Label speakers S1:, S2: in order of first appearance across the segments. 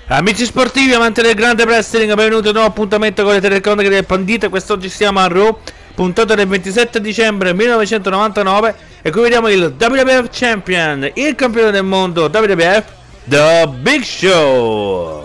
S1: Amici sportivi, amanti del grande wrestling, benvenuti a un nuovo appuntamento con le telecronache del Pandita. Quest'oggi siamo a Raw, puntata del 27 dicembre 1999. E qui vediamo il WWF Champion, il campione del mondo WWF, The Big Show.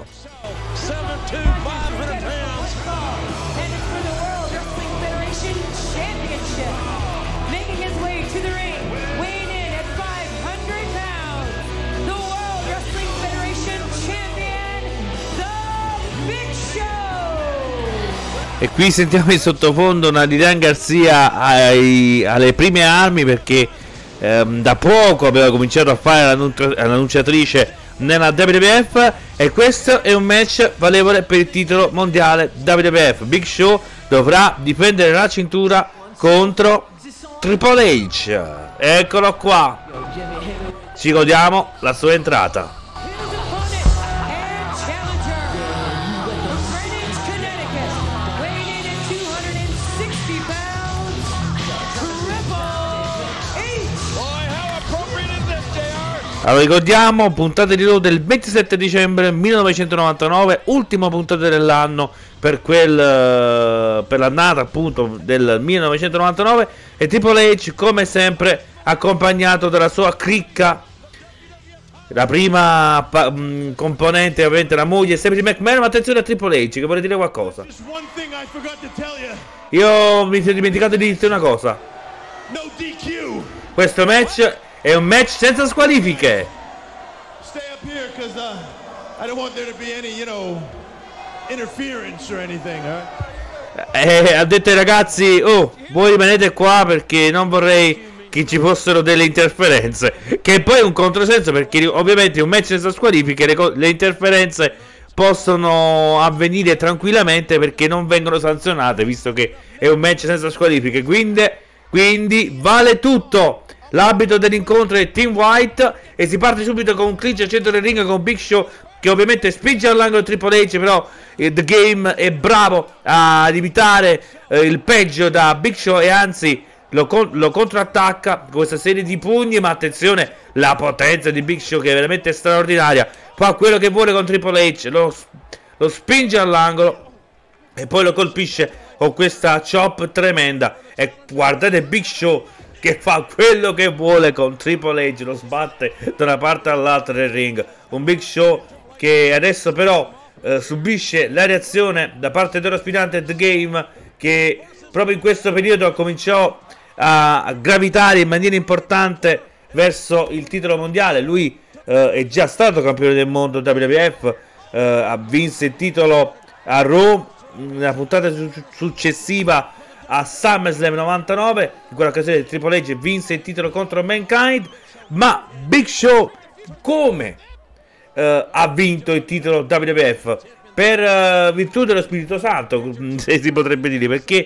S1: E qui sentiamo in sottofondo una Lilian Garcia alle prime armi, perché da poco aveva cominciato a fare l'annunciatrice nella WWF, e questo è un match valevole per il titolo mondiale WWF. Big Show dovrà difendere la cintura contro Triple H. Eccolo qua, ci godiamo la sua entrata. Allora, ricordiamo, puntata di Raw del 27 dicembre 1999, ultima puntata dell'anno per l'annata appunto del 1999, e Triple H come sempre accompagnato dalla sua cricca. La prima componente ovviamente la moglie Stephanie McMahon. Ma attenzione a Triple H che vuole dire qualcosa. Io mi sono dimenticato di dirti una cosa. Questo match è un match senza squalifiche. Ha detto ai ragazzi: oh, voi rimanete qua perché non vorrei che ci fossero delle interferenze. Che poi è un controsenso, perché ovviamente un match senza squalifiche le interferenze possono avvenire tranquillamente perché non vengono sanzionate, visto che è un match senza squalifiche. Quindi vale tutto. L'abito dell'incontro è Team White e si parte subito con un clinch al centro del ring con Big Show, che ovviamente spinge all'angolo Triple H, però The Game è bravo ad evitare il peggio da Big Show, e anzi lo contrattacca con questa serie di pugni. Ma attenzione, la potenza di Big Show, che è veramente straordinaria, fa quello che vuole con Triple H, lo spinge all'angolo e poi lo colpisce con questa chop tremenda. E guardate Big Show che fa quello che vuole con Triple H, lo sbatte da una parte all'altra del ring. Un Big Show che adesso però subisce la reazione da parte dello aspirante The Game, che proprio in questo periodo cominciò a gravitare in maniera importante verso il titolo mondiale. Lui è già stato campione del mondo WWF, vinse il titolo a Raw nella puntata successiva a SummerSlam 99. In quell'occasione Triple H vinse il titolo contro Mankind. Ma Big Show come ha vinto il titolo WWF? Per virtù dello Spirito Santo, se si potrebbe dire, perché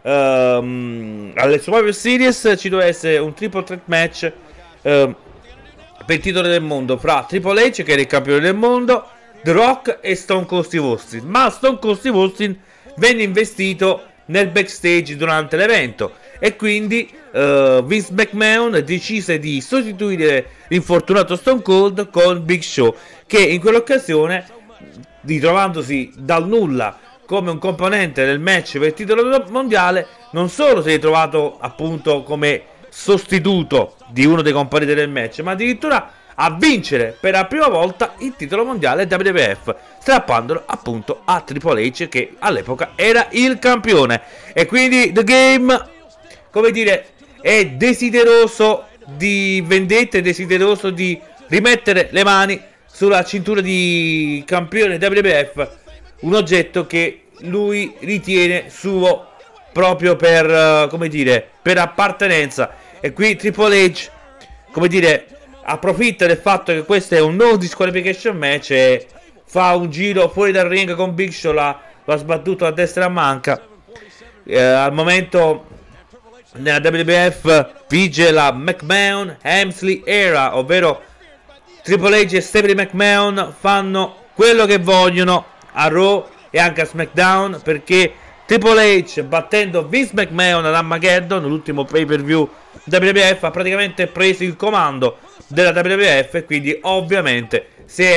S1: alle Survivor Series ci doveva essere un triple threat match per il titolo del mondo fra Triple H, che era il campione del mondo, The Rock e Stone Cold Steve Austin. Ma Stone Cold Steve Austin venne investito nel backstage durante l'evento, e quindi Vince McMahon decise di sostituire l'infortunato Stone Cold con Big Show, che in quell'occasione, ritrovandosi dal nulla come un componente del match per il titolo mondiale, non solo si è ritrovato appunto come sostituto di uno dei componenti del match, ma addirittura a vincere per la prima volta il titolo mondiale WWF, strappandolo appunto a Triple H, che all'epoca era il campione. E quindi The Game, come dire, è desideroso di vendetta, è desideroso di rimettere le mani sulla cintura di campione WWF, un oggetto che lui ritiene suo proprio per, come dire, per appartenenza. E qui Triple H, come dire, approfitta del fatto che questo è un no disqualification match e fa un giro fuori dal ring con Big Show, l'ha sbattuto a destra e a manca. Al momento nella WWF vige la McMahon-Helmsley era, ovvero Triple H e Stephanie McMahon fanno quello che vogliono a Raw e anche a SmackDown, perché Triple H, battendo Vince McMahon ad Armageddon, l'ultimo pay per view WWF, ha praticamente preso il comando della WWF, e quindi ovviamente si è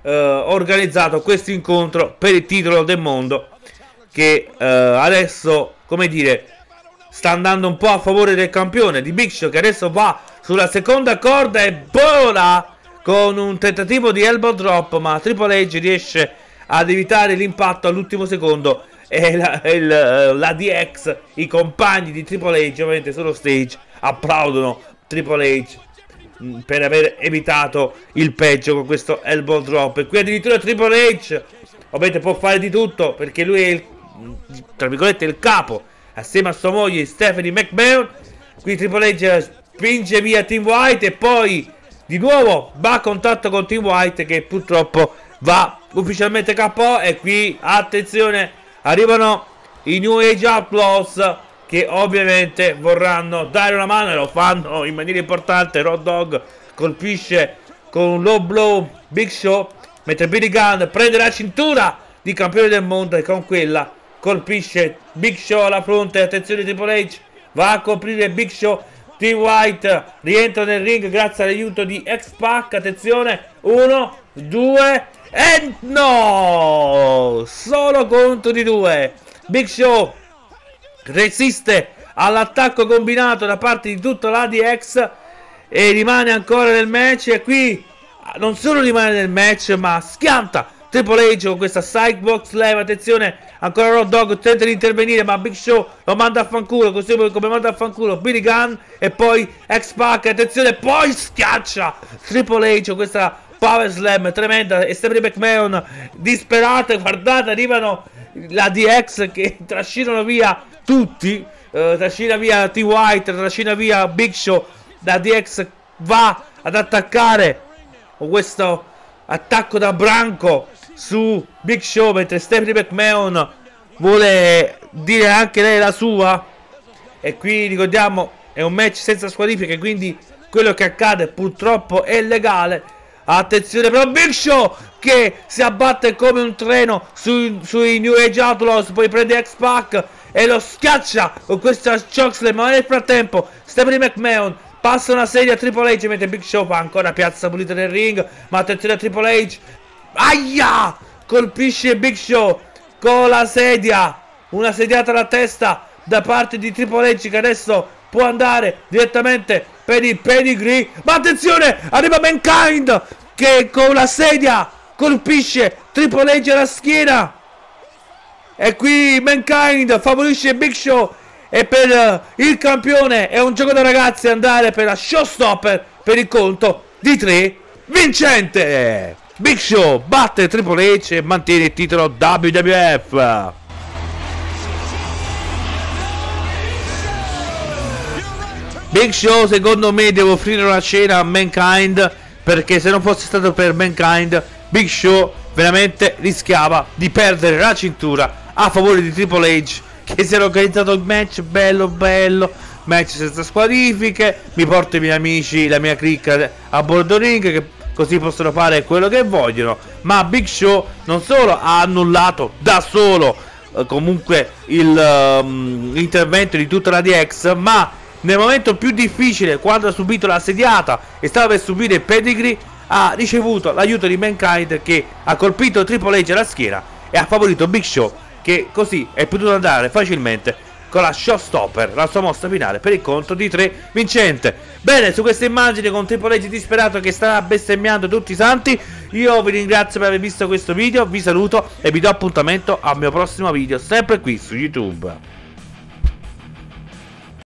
S1: organizzato questo incontro per il titolo del mondo, che adesso, come dire, sta andando un po' a favore del campione di Big Show, che adesso va sulla seconda corda e vola con un tentativo di elbow drop, ma Triple H riesce ad evitare l'impatto all'ultimo secondo e la DX, i compagni di Triple H ovviamente sullo stage applaudono Triple H per aver evitato il peggio con questo elbow drop. E qui addirittura Triple H ovviamente può fare di tutto, perché lui è tra virgolette il capo assieme a sua moglie Stephanie McMahon. Qui Triple H spinge via Tim White e poi di nuovo va a contatto con Tim White, che purtroppo va ufficialmente KO. E qui attenzione, arrivano i New Age Outlaws, che ovviamente vorranno dare una mano e lo fanno in maniera importante. Road Dogg colpisce con un low blow Big Show, mentre Billy Gunn prende la cintura di campione del mondo e con quella colpisce Big Show alla fronte. Attenzione, Triple H va a coprire Big Show. Tim White rientra nel ring grazie all'aiuto di X-Pac. Attenzione, 1, 2 e no! Solo contro di 2. Big Show resiste all'attacco combinato da parte di tutta la DX e rimane ancora nel match. E qui non solo rimane nel match, ma schianta Triple H con questa sidebox slam. Attenzione, ancora Road Dogg tenta di intervenire, ma Big Show lo manda a fanculo, così come manda a fanculo Billy Gunn e poi X-Pac. Attenzione, poi schiaccia Triple H con questa power slam tremenda e Stephanie McMahon disperate. Guardate, arrivano la DX che trascinano via tutti, trascina via T. White, trascina via Big Show. La DX va ad attaccare con questo attacco da branco su Big Show, mentre Stephanie McMahon vuole dire anche lei la sua. E qui ricordiamo è un match senza squalifiche, quindi quello che accade purtroppo è legale. Attenzione però Big Show che si abbatte come un treno sui New Age Outlaws, poi prende X-Pac e lo schiaccia con questa chokeslam, ma nel frattempo Stephanie McMahon passa una sedia a Triple H, mentre Big Show fa ancora piazza pulita nel ring. Ma attenzione a Triple H, aia, colpisce Big Show con la sedia, una sediata alla testa da parte di Triple H, che adesso può andare direttamente per il pedigree. Ma attenzione, arriva Mankind che con la sedia colpisce Triple H alla schiena. E qui Mankind favorisce Big Show e per il campione è un gioco da ragazzi andare per la showstopper per il conto di 3 vincente. Big Show batte Triple H e mantiene il titolo WWF. Big Show secondo me deve offrire una cena a Mankind, perché se non fosse stato per Mankind Big Show veramente rischiava di perdere la cintura a favore di Triple H, che si era organizzato il match bello, match senza squalifiche, mi porto i miei amici, la mia cricca a bordo ring, che così possono fare quello che vogliono. Ma Big Show non solo ha annullato da solo comunque l'intervento di tutta la DX, ma nel momento più difficile, quando ha subito la sediata e stava per subire il pedigree, ha ricevuto l'aiuto di Mankind, che ha colpito Triple H alla schiena e ha favorito Big Show, che così è potuto andare facilmente con la showstopper, la sua mossa finale, per il conto di 3 vincente. Bene, su queste immagini con Triple H disperato che sta bestemmiando tutti i santi, io vi ringrazio per aver visto questo video, vi saluto e vi do appuntamento al mio prossimo video, sempre qui su YouTube.